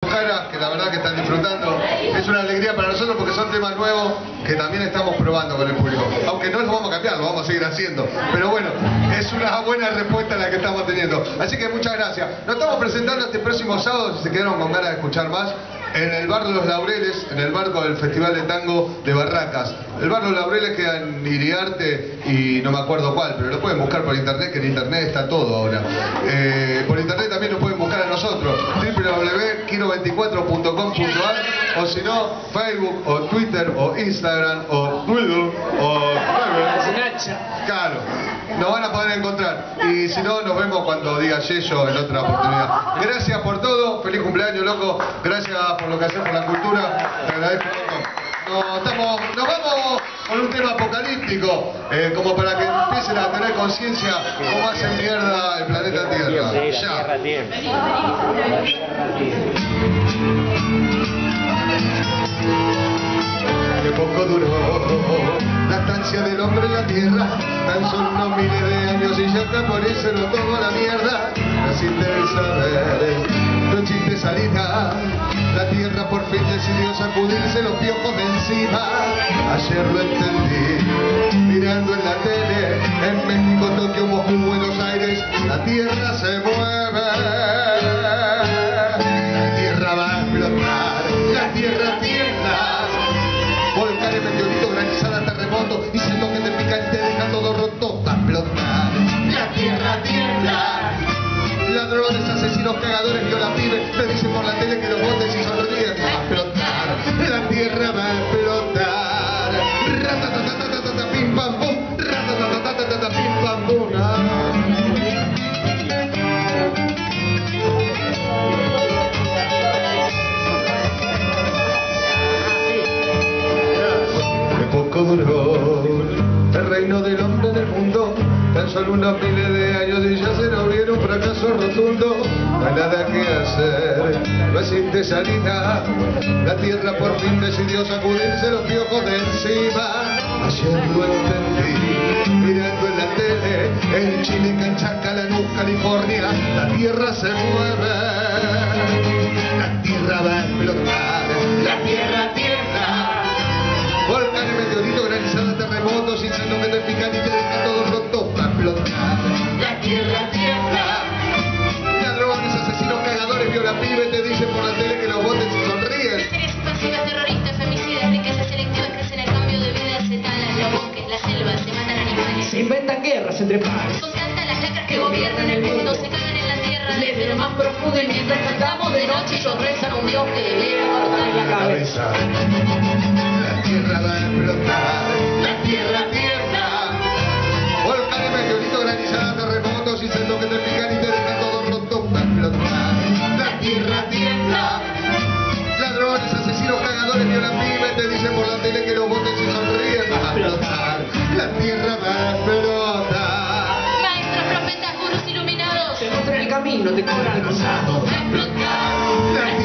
caras, que la verdad que están disfrutando. Es una alegría para nosotros porque son temas nuevos que también estamos probando con el público. Aunque no los vamos a cambiar, lo vamos a seguir haciendo. Pero bueno, es una buena respuesta la que estamos teniendo. Así que muchas gracias. Nos estamos presentando este próximo sábado, si se quedaron con ganas de escuchar más, en el Bar Los Laureles, en el marco del Festival de Tango de Barracas. El Bar Los Laureles queda en Iriarte y no me acuerdo cuál, pero lo pueden buscar por internet, que en internet está todo ahora. Por internet también nos pueden buscar a nosotros, www.kino24.com.ar, o si no, Facebook, o Twitter, o Instagram, o Twitter, o Snapchat. Claro, nos van a poder encontrar. Y si no, nos vemos cuando diga Yeyo en otra oportunidad. Gracias por todo, feliz cumpleaños, loco. Gracias por lo que haces por la cultura. Te agradezco, loco. Nos vamos con un tema apocalíptico, como para que empiecen a tener conciencia cómo hace mierda el planeta Tierra. Ya. Qué poco duró la estancia del hombre en la tierra, tan solo unos miles de años y ya está por eso no todo a la mierda. Así debes saber, no existe salida. La tierra por fin decidió sacudirse los piojos de encima. Ayer lo entendí, mirando en la tele, en México, Tokio, Moscú, Buenos Aires, la tierra se mueve. La tierra va a explotar, la tierra tiembla. Volcanes, meteoritos, granizadas, terremotos, y siento que te pica y te deja todo roto. Va a explotar, la tierra tiembla. Ladrones, asesinos, cagadores, violapibes, te dicen por la tele que los botes y sonríen. Va a explotar, la tierra va a explotar. Ratatatatata, pim pam pum, ratatatatata, pim pam pum. Qué poco duró el reino del hombre del mundo, tan solo unos miles de años y ya se nos viene un fracaso rotundo. No hay nada que hacer, no existe salida. La tierra por fin decidió sacudirse los piojos de encima. Ayer lo entendí, mirando en la tele, en Chile, Canchaca, Lanús, California, la tierra se mueve. La tierra va a explotar, la tierra tiembla. Volcanes, meteoritos, granizadas, terremotos, incendios que te pican y te dejan todo roto. Va a explotar, la tierra tiembla. Ladrones, asesinos, cagadores, violapibes, te dicen por la tele que los botes y sonríen. Series expansivas, terroristas, femicidas, riquezas selectivas, crecen el cambio de vida, se talan los bosques, las selvas, se matan animales. Se inventan guerras entre pares. Son tantas las lacras que gobiernan el mundo, se cagan en la tierra desde lo más profundo y mientras cantamos de noche ellos rezan a un Dios que debiera cortar la cabeza. La tierra va a explotar, la tierra tiembla. Volcanes, meteoritos, granizadas, terremotos, incendios que te pican y te dejan todo roto. Va a explotar, la tierra tiembla. Ladrones, asesinos, cagadores, violapibes, te dicen por la tele que los botes y sonríen. Va a explotar, la tierra va a explotar. Maestros, profetas, gurús iluminados, Te muestran el camino, te cobran el costado. va a explotar, La